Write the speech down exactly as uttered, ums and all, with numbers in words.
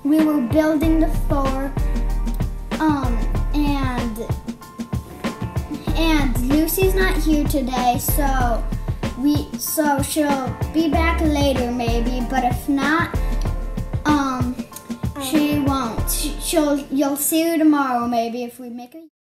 we were building the fort, um, and and Lucy's not here today, so we so she'll be back later maybe. But if not, um, she won't. She'll you'll see her tomorrow maybe if we make a.